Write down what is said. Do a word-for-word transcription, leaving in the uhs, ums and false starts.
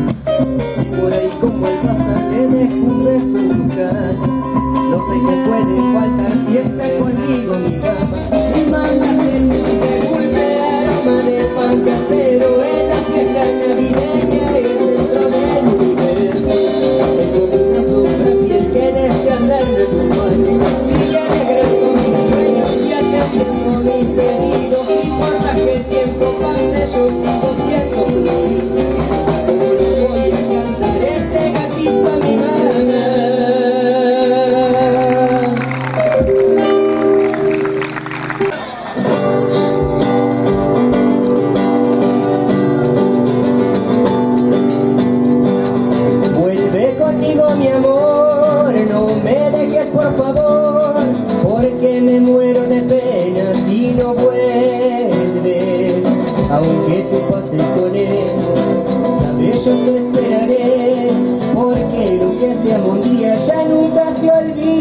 Y por ahí como el pasaje dejo un beso en tu cara. No sé qué puede faltar si está conmigo mi cama. Mi mamá tiene que volver aroma de pan casero en la fiesta navideña y el centro del universo. Es como una sombra fiel que desea hacerme tu mano. Sigue regreso mis sueños y atendiendo mis pedidos. Y por más que el tiempo pase yo sigo siendo tu niño. ¿Cómo lo voy a cantar este gatito a mi mamá? Vuelve conmigo mi amor, no me dejes por favor, porque me muero de pena si no vuelves. Aunque tú pases con él, sabes yo te esperaré, porque lo que se amo un día ya nunca se olvida.